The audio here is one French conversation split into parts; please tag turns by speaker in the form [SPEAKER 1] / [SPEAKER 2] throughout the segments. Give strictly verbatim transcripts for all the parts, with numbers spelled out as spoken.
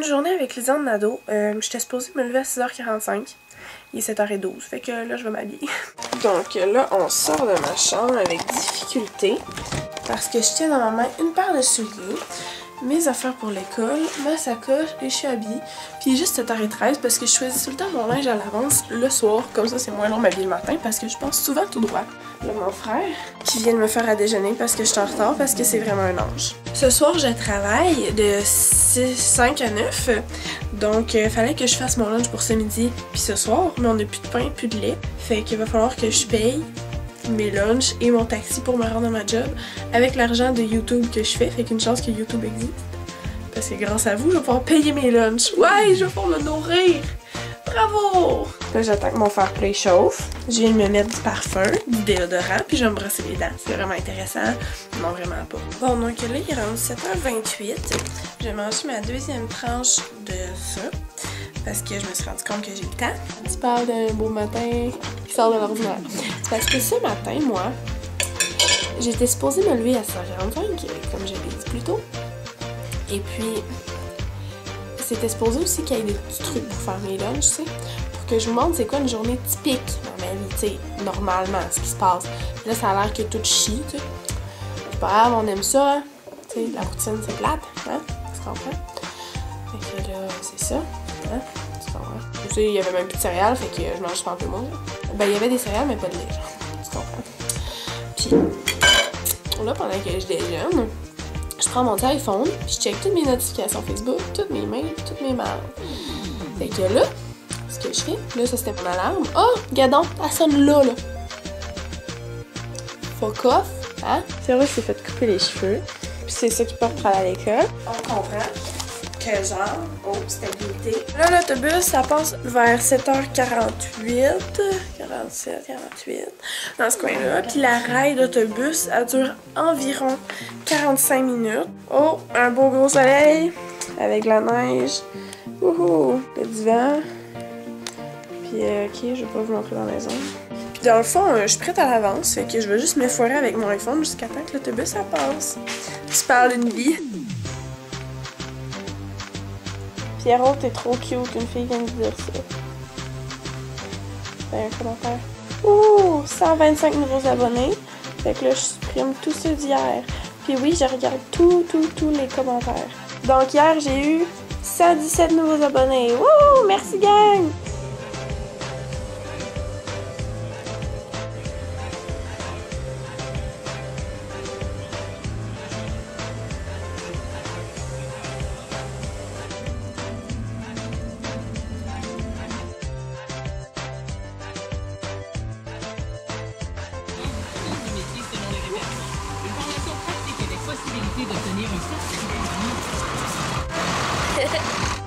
[SPEAKER 1] une journée avec Lisanne Nadeau. Euh, J'étais supposée me lever à six heures quarante-cinq. Il est sept heures douze, fait que là je vais m'habiller. Donc là on sort de ma chambre avec difficulté parce que je tiens dans ma main une paire de souliers, mes affaires pour l'école, ma sacoche et je suis habillée. Puis il est juste sept heures treize parce que je choisis tout le temps mon linge à l'avance le soir, comme ça c'est moins long m'habiller le matin parce que je pense souvent tout droit. Là mon frère qui vient de me faire à déjeuner parce que je suis en retard parce que c'est vraiment un ange. Ce soir je travaille de cinq à neuf, donc il euh, fallait que je fasse mon lunch pour ce midi puis ce soir, mais on n'a plus de pain, plus de lait, fait qu'il va falloir que je paye mes lunchs et mon taxi pour me rendre à ma job avec l'argent de YouTube que je fais, fait qu'une chance que YouTube existe. Parce que grâce à vous, je vais pouvoir payer mes lunchs. Ouais, je vais pouvoir me nourrir! Bravo! Là, j'attends que mon fer play chauffe. Je viens de me mettre du parfum, du déodorant, puis je vais me brosser les dents. C'est vraiment intéressant. Non, vraiment pas. Bon, donc là, il est rendu sept heures vingt-huit. Je vais manger ma deuxième tranche de ça. Parce que je me suis rendu compte que j'ai le temps. Tu parles d'un beau matin qui sort de l'ordinaire. C'est parce que ce matin, moi, j'étais supposée me lever à six heures quarante-cinq, comme je l'ai dit plus tôt. Et puis, c'était supposé aussi qu'il y ait des petits trucs pour faire mes lunchs, tu sais. Pour que je vous montre c'est quoi une journée typique dans ma vie, tu sais, normalement, ce qui se passe. Là, ça a l'air que tout chie, tu sais. C'est pas grave, on aime ça, hein? Tu sais, la routine, c'est plate, hein? Tu comprends? Fait que là, c'est ça. Hein? Tu comprends? Tu sais, il y avait même plus de céréales, fait que je mange pas un peu moins. Ben, il y avait des céréales, mais pas de lait, genre. Tu comprends? Puis, là, pendant que je déjeune, je prends mon téléphone, puis je check toutes mes notifications Facebook, toutes mes mails, toutes mes mails. Fait que là, ce que je fais, là, ça c'était mon alarme. Oh, gadon, elle sonne là, là. Fuck off, hein? C'est vrai, c'est fait couper les cheveux. Puis c'est ça qui porte pour aller à l'école. On comprend que genre, oh, stabilité. Là, l'autobus, ça passe vers sept heures quarante-huit, quarante-sept, quarante-huit, dans ce coin-là. Puis la raille d'autobus, elle dure environ quarante-cinq minutes. Oh, un beau gros soleil avec la neige. Wouhou! Le divan. Puis, euh, ok, je vais pas vous montrer dans la maison. Puis dans le fond, euh, je suis prête à l'avance, fait que je vais juste m'effoirer avec mon iPhone jusqu'à temps que l'autobus, ça passe. Tu parles d'une vie. Pierrot, t'es trop cute, une fille vient de dire ça. Ben, un commentaire. Ouh, cent vingt-cinq nouveaux abonnés. Fait que là, je supprime tous ceux d'hier. Puis oui, je regarde tous, tous, tous les commentaires. Donc hier, j'ai eu cent dix-sept nouveaux abonnés. Wouh, merci gang!
[SPEAKER 2] d'obtenir un certificat.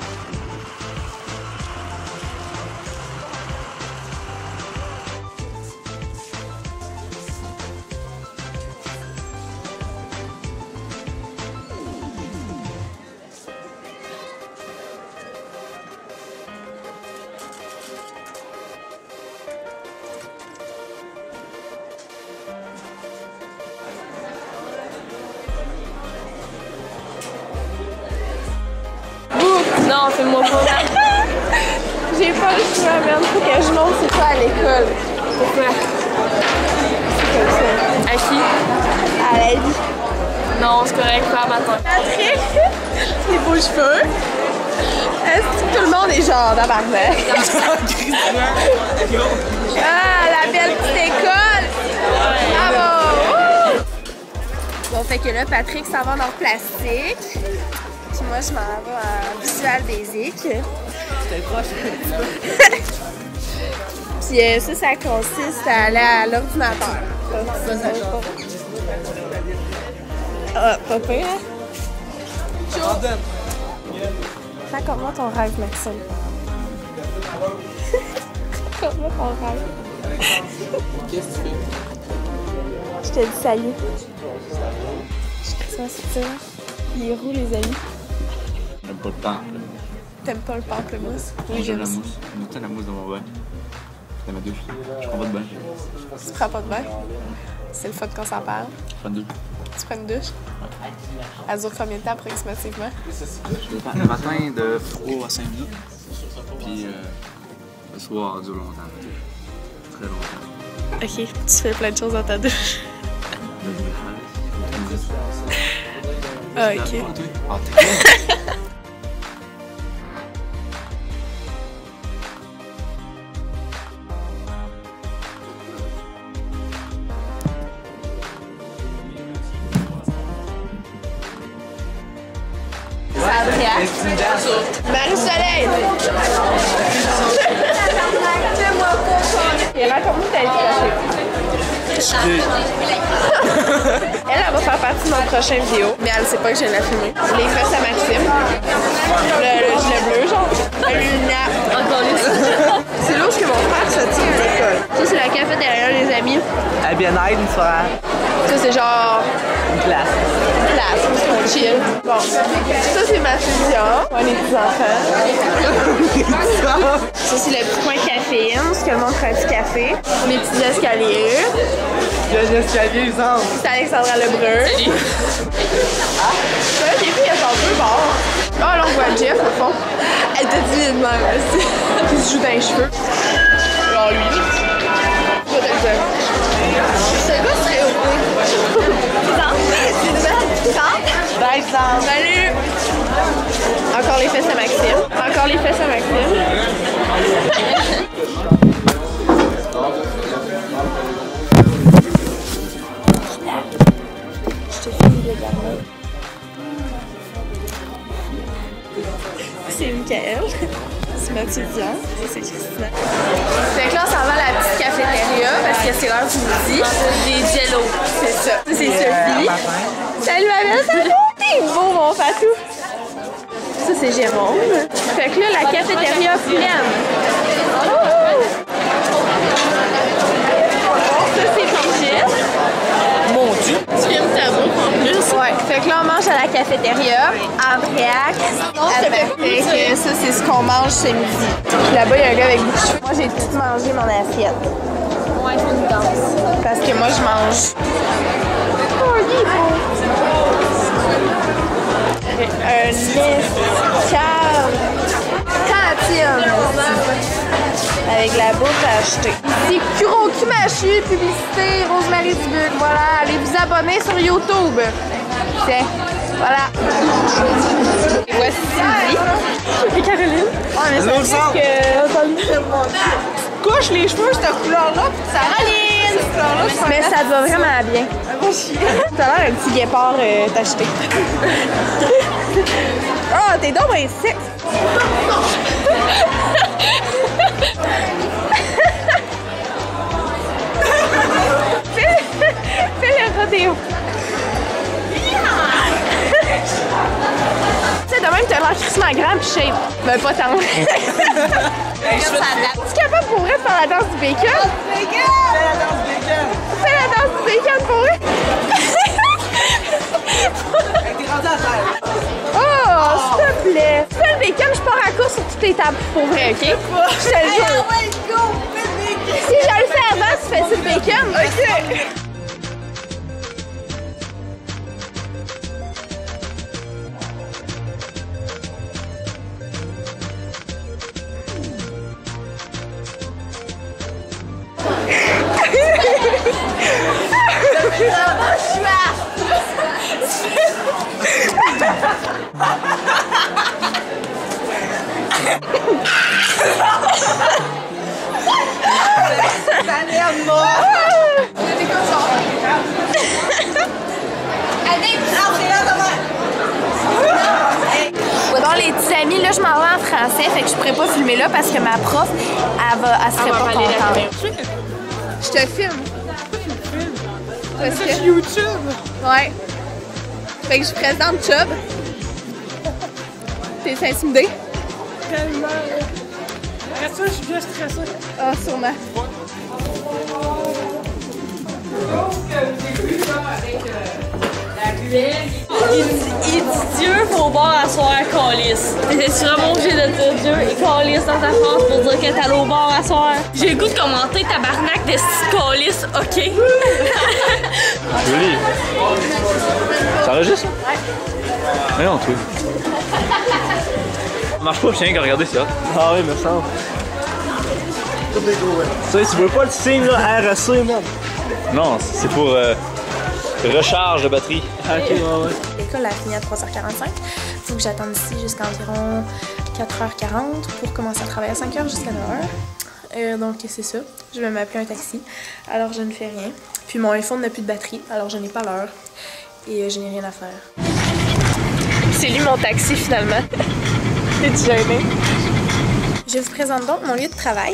[SPEAKER 1] Non, fais-moi pas. J'ai pas le choix, même. Faut que je montre c'est quoi à l'école. Pourquoi? C'est comme ça. À qui? À la vie. Non, c'est correct, pas matin. Patrick, les beaux cheveux. Est-ce que tout le monde est genre d'abordeur? Ah, la belle petite école! Bravo! Bon, fait que là, Patrick s'en va dans le plastique. Puis moi, je m'en vais en Visual Basic. C'était proche. Puis euh, ça, ça consiste à aller à l'ordinateur. Ça, ça change. Ah, pas pire, hein? Raconte-moi ton rêve, Maxime. Raconte-moi ton rêve. Qu'est-ce que tu fais? Je te dis salut. Je suis ça, c'est ça. Il est roux, les amis.
[SPEAKER 3] J'aime pas le pamplemousse.
[SPEAKER 1] T'aimes pas le pamplemousse?
[SPEAKER 3] Oui, j'aime la mousse. Je mets la mousse dans mon bain. C'est ma douche. Je prends pas de bain.
[SPEAKER 1] Tu prends pas de bain? C'est le fun qu'on s'en parle.
[SPEAKER 3] Je prends deux.
[SPEAKER 1] tu prends une douche? Elle dure combien de temps approximativement?
[SPEAKER 3] Le matin de trois à cinq minutes. Puis euh, le soir, elle dure longtemps. Très longtemps.
[SPEAKER 1] Ok, tu fais plein de choses dans ta douche. Ah, ok.
[SPEAKER 3] Ah, t'es
[SPEAKER 1] Marie-Soleil! Et raconte-nous ta vie cachée. Elle, elle va faire partie de notre prochaine vidéo, mais elle sait pas que je viens de la filmer. Les fesses à Maxime. Le, le gilet bleu, genre. Le lunettes. Encore les c'est là où que mon frère se tient à l'école. Ça, c'est la cafétéria, les amis.
[SPEAKER 2] À bien-être, une soirée.
[SPEAKER 1] Ça, c'est genre...
[SPEAKER 2] Une place.
[SPEAKER 1] Une place où on chill. Bon. Ça, c'est ma fusion. On est petits-enfants. Ça, c'est le petit coin caféine, où que le monde prend du café. Les petits escaliers.
[SPEAKER 2] Les escaliers, ils sont.
[SPEAKER 1] C'est Alexandra Lebreu. Salut. Ah, les filles, elles sont deux bords. Ah, là, on voit Jeff, au fond. Elle t'a dit de même aussi. Qui se joue dans les cheveux. Alors, lui. Je vais te le dire. Ce gars serait heureux. C'est une belle pisante. Salut. Encore les fesses à Maxime. Encore les fesses à Maxime. Je te filme le garde. C'est Michael. C'est ma étudiante. Ça, c'est Christina. Fait que là, on s'en va à la petite cafétéria parce que c'est l'heure du midi. Des jello. C'est ça. Ça, c'est Sophie. Salut, ma belle. Salut. T'es beau, mon fatou. Ça, c'est Jérôme. Fait que là, la cafétéria pleine. Oh! Ça, c'est Brigitte.
[SPEAKER 2] Mon Dieu!
[SPEAKER 1] Tu aimes ta bouffe en plus? Ouais. Fait que là, on mange à la cafétéria. Andréac. Avec ça, c'est ce qu'on mange ce midi. Puis là-bas, il y a un gars avec beaucoup de cheveux. Moi, j'ai tout mangé mon assiette. Ouais, c'est une danse. Parce que moi, je mange. Oh, il est beau. Un escale. Cantine. Avec la bouffe à acheter. C'est Kuroki Machu, publicité, Rosemary Dubuc. Voilà, allez vous abonner sur YouTube. Tiens, voilà. Et voici Sylvie. Et Caroline. Oh, mais ça fait que... couche les cheveux, cette couleur-là, puis ça Caroline! Mais ça te va vraiment bien. T'as l'air un petit guépard euh, t'acheter. Oh, t'es donc bien sec! Fais le rodéo. Tu sais, de même, t'as l'air crissement grand pis shape. Ben, pas tant. Tu es capable pour vrai de faire la danse du bacon?
[SPEAKER 2] Fais la danse du bacon!
[SPEAKER 1] Fais la danse du bacon pour vrai?
[SPEAKER 2] T'es rendu à terre.
[SPEAKER 1] Oh, s'il te plaît. Fais le bacon, je pars à course sur toutes les tables pour vrai, ok? Je te le jure. Si je le fais avant, tu fais le bacon. Ok. Bon, les petits amis, là, je m'en vais en français, fait que je pourrais pas filmer là parce que ma prof, elle, va, elle serait pas contente. Je te filme. Parce que... YouTube? Ouais. Fait que je présente Chubb. T'es intimidé?
[SPEAKER 4] Tellement. Après ça, je suis bien stressée.
[SPEAKER 1] Ah, sûrement.
[SPEAKER 4] Je pense que vous avez vu ça avec euh, la
[SPEAKER 5] Il dit, il dit Dieu, faut boire à soir, calice. C'est vraiment obligé de dire Dieu et calice dans ta phrase pour dire que t'es allé au bar à soir. J'ai le goût de commenter tabarnak de ce calice, ok?
[SPEAKER 3] Joli. Ça enregistre?
[SPEAKER 5] Ouais.
[SPEAKER 3] Voyons, tout. Ça marche pas, je tiens qu'à regarder ça.
[SPEAKER 2] Ah oui, me semble. Tu sais, tu vois pas le signe là, R S C, man?
[SPEAKER 3] Non, c'est pour euh, recharge de batterie.
[SPEAKER 2] Ok, ouais, ouais.
[SPEAKER 1] L'école a fini à trois heures quarante-cinq. Faut que j'attende ici jusqu'à environ quatre heures quarante pour commencer à travailler à cinq heures jusqu'à neuf heures. Euh, donc c'est ça. Je vais m'appeler un taxi. Alors je ne fais rien. Puis mon iPhone n'a plus de batterie, alors je n'ai pas l'heure. Et euh, je n'ai rien à faire. C'est lui mon taxi finalement. T'es-tu gêné? Je vous présente donc mon lieu de travail.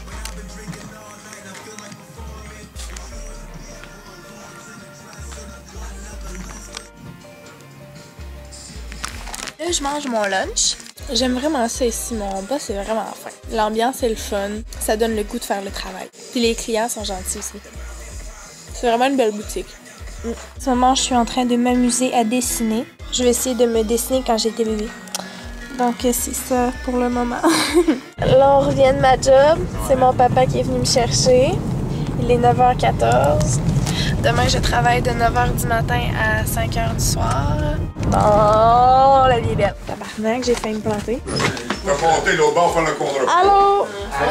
[SPEAKER 1] Là, je mange mon lunch. J'aime vraiment ça ici, mon boss est vraiment fin. L'ambiance est le fun, ça donne le goût de faire le travail. Puis les clients sont gentils aussi. C'est vraiment une belle boutique. Mm. En ce moment, je suis en train de m'amuser à dessiner. Je vais essayer de me dessiner quand j'étais bébé. Donc c'est ça pour le moment. Là, on revient de ma job. C'est mon papa qui est venu me chercher. Il est neuf heures quatorze. Demain, je travaille de neuf heures du matin à cinq heures du soir. Oh, la vie est belle. Tabarnak, j'ai failli me planter.
[SPEAKER 6] On va monter l'autre bord, faire le contre.
[SPEAKER 1] Allô?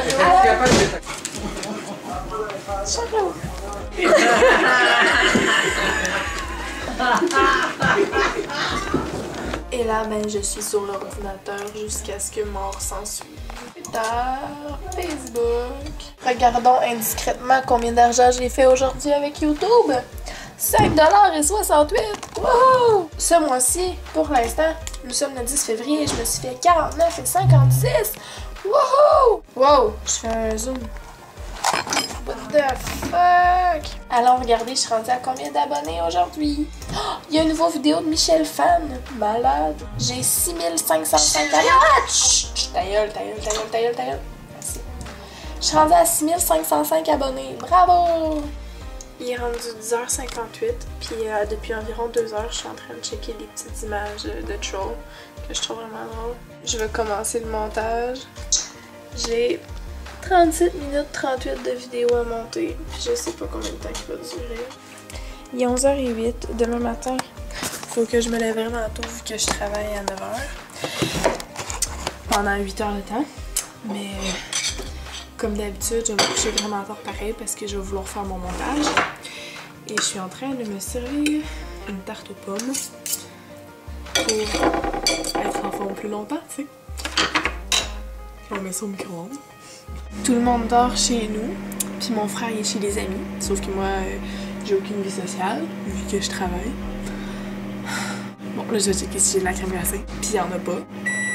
[SPEAKER 1] Et là, ben, je suis sur l'ordinateur jusqu'à ce que mort s'ensuive. Twitter, Facebook. Regardons indiscrètement combien d'argent j'ai fait aujourd'hui avec YouTube. cinq dollars et soixante-huit! Wouhou! Ce mois-ci, pour l'instant, nous sommes le dix février et je me suis fait quarante-neuf et cinquante-six! Wouhou! Wow! Je fais un zoom. What the fuck? Allons regarder, je suis rendue à combien d'abonnés aujourd'hui? Oh, il y a une nouvelle vidéo de Michel Fan. Malade. J'ai six mille cinq cent cinq abonnés. Chut! Ta gueule, ta gueule, ta gueule, ta gueule, ta gueule. Merci. Je suis rendue à six mille cinq cent cinq abonnés. Bravo! Il est rendu dix heures cinquante-huit, puis euh, depuis environ deux heures, je suis en train de checker des petites images de trolls que je trouve vraiment drôles. Je vais commencer le montage. J'ai trente-sept minutes trente-huit de vidéo à monter, puis je sais pas combien de temps il va durer. Il est onze heures zéro huit, demain matin, faut que je me lève vraiment tôt vu que je travaille à neuf heures. Pendant huit heures de temps, mais comme d'habitude, je vais me coucher vraiment tard pareil parce que je vais vouloir faire mon montage. Et je suis en train de me servir une tarte aux pommes pour être en forme plus longtemps, tu sais. On met ça au micro-ondes. Tout le monde dort chez nous, puis mon frère il est chez des amis. Sauf que moi, euh, j'ai aucune vie sociale, vu que je travaille. Bon, là, je vais checker si j'ai de la crème glacée, puis il y en a pas.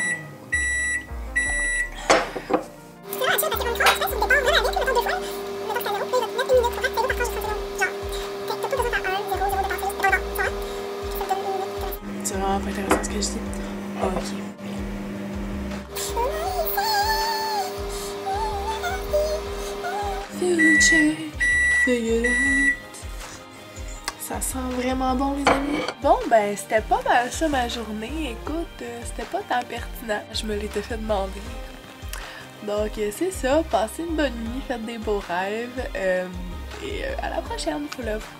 [SPEAKER 1] C'est vraiment pas intéressant ce que je dis. Oh, ok. Future, figure out. Ça sent vraiment bon, les amis. Bon, ben, c'était pas mal ça ma journée. Écoute, euh, c'était pas tant pertinent. Je me l'étais fait demander. Donc, euh, c'est ça. Passez une bonne nuit, faites des beaux rêves. Euh, et euh, à la prochaine, full love.